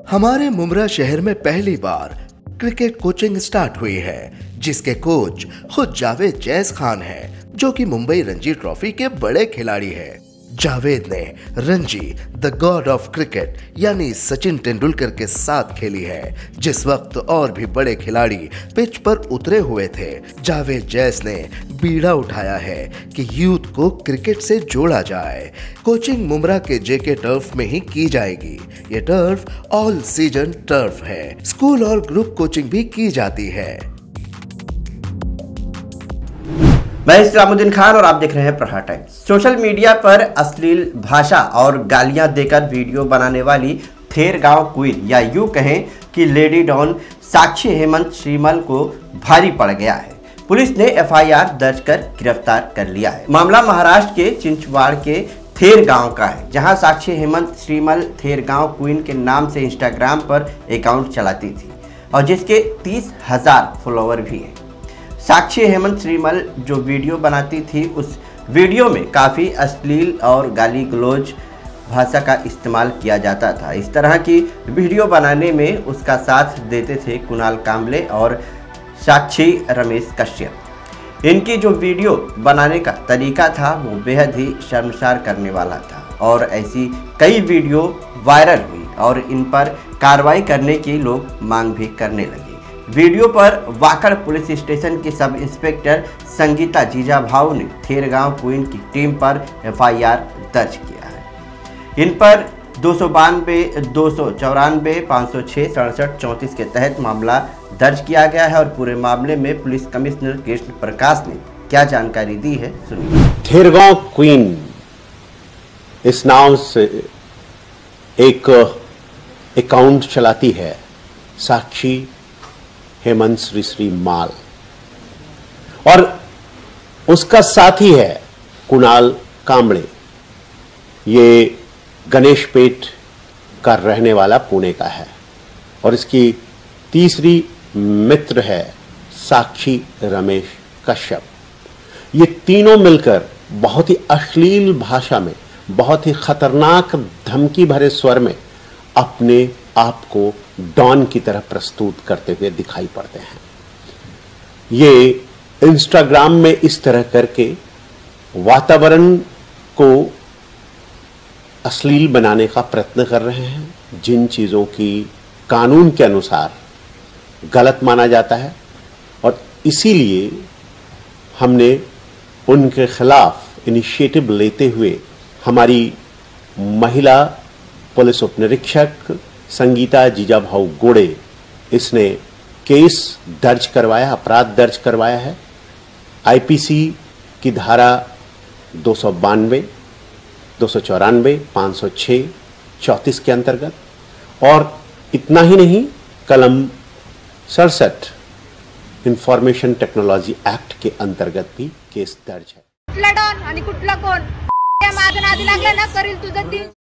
हमारे मुमरा शहर में पहली बार क्रिकेट कोचिंग स्टार्ट हुई है, जिसके कोच खुद जावेद जैस खान हैं, जो कि मुंबई रणजी ट्रॉफी के बड़े खिलाड़ी हैं। जावेद ने Ranji the god of cricket यानी सचिन तेंदुलकर के साथ खेली है, जिस वक्त और भी बड़े खिलाड़ी पिच पर उतरे हुए थे। जावेद जैस ने बीड़ा उठाया है कि यूथ को क्रिकेट से जोड़ा जाए। कोचिंग मुमरा के जेके टर्फ में ही की जाएगी। ये टर्फ ऑल सीजन टर्फ है। स्कूल और ग्रुप कोचिंग भी की जाती है। मैं इस्लामुद्दीन खान और आप देख रहे हैं प्रहार टाइम्स। सोशल मीडिया पर अश्लील भाषा और गालियां देकर वीडियो बनाने वाली थेरगांव क्वीन या यूं कहें कि लेडी डॉन साक्षी हेमंत श्रीमल को भारी पड़ गया है। पुलिस ने एफआईआर दर्ज कर गिरफ्तार कर लिया है। मामला महाराष्ट्र के चिंचवाड़ के थेरगांव का है, जहां साक्षी हेमंत श्रीमल थेरगांव क्वीन के नाम से इंस्टाग्राम पर अकाउंट चलाती थी और जिसके 30,000 फॉलोवर भी हैं। साक्षी हेमंत श्रीमल जो वीडियो बनाती थी, उस वीडियो में काफ़ी अश्लील और गाली गलौज भाषा का इस्तेमाल किया जाता था। इस तरह की वीडियो बनाने में उसका साथ देते थे कुणाल कांबले और साक्षी रमेश कश्यप। इनकी जो वीडियो बनाने का तरीका था वो बेहद ही शर्मसार करने वाला था और ऐसी कई वीडियो वायरल हुई और इन पर कार्रवाई करने की लोग मांग भी करने लगे। वीडियो पर वाकड़ पुलिस स्टेशन की सब इंस्पेक्टर संगीता जीजाभाऊ ने थेरगांव क्वीन की टीम पर एफआईआर दर्ज किया है। इन पर 292, 294, 506, 67, 34 के तहत मामला दर्ज किया गया है और पूरे मामले में पुलिस कमिश्नर कृष्ण प्रकाश ने क्या जानकारी दी है, सुनिए। थेरगांव क्वीन इस नाम से एक अकाउंट चलाती है साक्षी हेमंत श्री माल और उसका साथी है कुणाल कांबले। ये गणेश पेट का रहने वाला पुणे का है और इसकी तीसरी मित्र है साक्षी रमेश कश्यप। ये तीनों मिलकर बहुत ही अश्लील भाषा में, बहुत ही खतरनाक धमकी भरे स्वर में अपने आप को डॉन की तरह प्रस्तुत करते हुए दिखाई पड़ते हैं। ये इंस्टाग्राम में इस तरह करके वातावरण को अश्लील बनाने का प्रयत्न कर रहे हैं, जिन चीज़ों की कानून के अनुसार गलत माना जाता है और इसीलिए हमने उनके खिलाफ इनिशिएटिव लेते हुए हमारी महिला पुलिस उपनिरीक्षक संगीता जीजाभाऊ गोड़े इसने केस दर्ज करवाया, अपराध दर्ज करवाया है आईपीसी की धारा 292, 294, 506, 34 के अंतर्गत और इतना ही नहीं, कलम 67 इंफॉर्मेशन टेक्नोलॉजी एक्ट के अंतर्गत भी केस दर्ज है। कुठला डॉन आणि कुठला कोण माझ्या नादी लागला ना करील तुझं दिल।